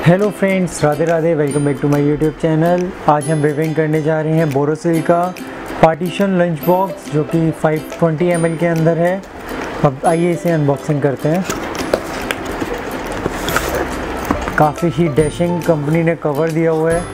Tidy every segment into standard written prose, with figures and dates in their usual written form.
Hello friends, Radhe Radhe. Welcome back to my YouTube channel. आज हम review करने जा रहे हैं बोरोसिल का पार्टीशन लंच बॉक्स जो कि 520 ml के अंदर है। अब आइए इसे अनबॉक्सिंग करते हैं। काफ़ी ही डैशिंग कंपनी ने कवर दिया हुआ है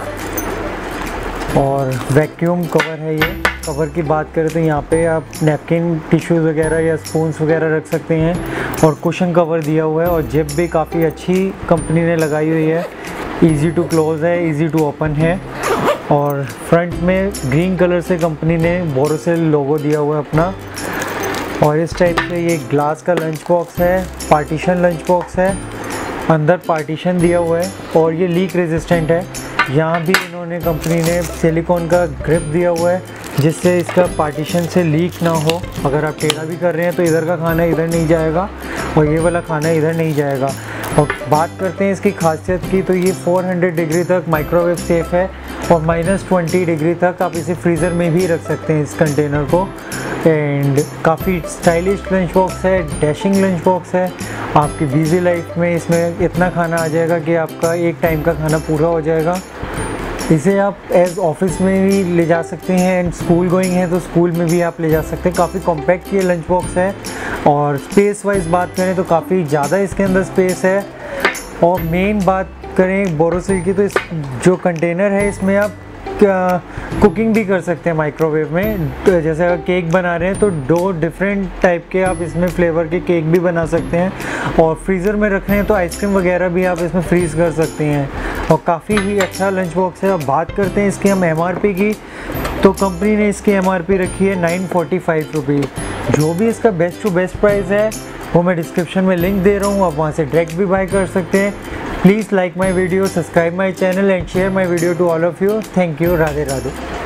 और वैक्यूम कवर है। ये कवर की बात करें तो यहाँ पे आप नैपकिन, टिश्यूज़ वगैरह या स्पून्स वगैरह रख सकते हैं और कुशन कवर दिया हुआ है और जिप भी काफ़ी अच्छी कंपनी ने लगाई हुई है। इजी टू क्लोज़ है, इजी टू ओपन है और फ्रंट में ग्रीन कलर से कंपनी ने बोरोसिल लोगो दिया हुआ है अपना। और इस टाइप से ये ग्लास का लंच बॉक्स है, पार्टीशन लंच बॉक्स है। अंदर पार्टीशन दिया हुआ है और ये लीक रेजिस्टेंट है। यहाँ भी इन्होंने कंपनी ने सिलिकॉन का ग्रिप दिया हुआ है जिससे इसका पार्टीशन से लीक ना हो। अगर आप टेढ़ा भी कर रहे हैं तो इधर का खाना इधर नहीं जाएगा और ये वाला खाना इधर नहीं जाएगा। और बात करते हैं इसकी खासियत की, तो ये 400 डिग्री तक माइक्रोवेव सेफ़ है और -20 डिग्री तक आप इसे फ्रीज़र में भी रख सकते हैं इस कंटेनर को। एंड काफ़ी स्टाइलिश लंच बॉक्स है, डैशिंग लंच बॉक्स है। आपकी बिज़ी लाइफ में इसमें इतना खाना आ जाएगा कि आपका एक टाइम का खाना पूरा हो जाएगा। इसे आप एज ऑफिस में भी ले जा सकते हैं एंड स्कूल गोइंग है तो स्कूल में भी आप ले जा सकते हैं। काफ़ी कॉम्पैक्ट ये लंच बॉक्स है और स्पेस वाइज बात करें तो काफ़ी ज़्यादा इसके अंदर स्पेस है। और मेन बात करें बोरोसिल की तो इस जो कंटेनर है इसमें आप कुकिंग भी कर सकते हैं माइक्रोवेव में। तो जैसे अगर केक बना रहे हैं तो 2 डिफरेंट टाइप के आप इसमें फ्लेवर के केक भी बना सकते हैं और फ्रीज़र में रख रहे हैं तो आइसक्रीम वगैरह भी आप इसमें फ्रीज़ कर सकते हैं और काफ़ी ही अच्छा लंच बॉक्स है। अब बात करते हैं इसकी हम MRP की, तो कंपनी ने इसकी MRP रखी है 945 रुपीज़। जो भी इसका बेस्ट टू बेस्ट प्राइस है वो मैं डिस्क्रिप्शन में लिंक दे रहा हूँ, आप वहाँ से डायरेक्ट भी बाय कर सकते हैं। Please like my video, subscribe my channel and share my video to all of you. Thank you. Radhe Radhe.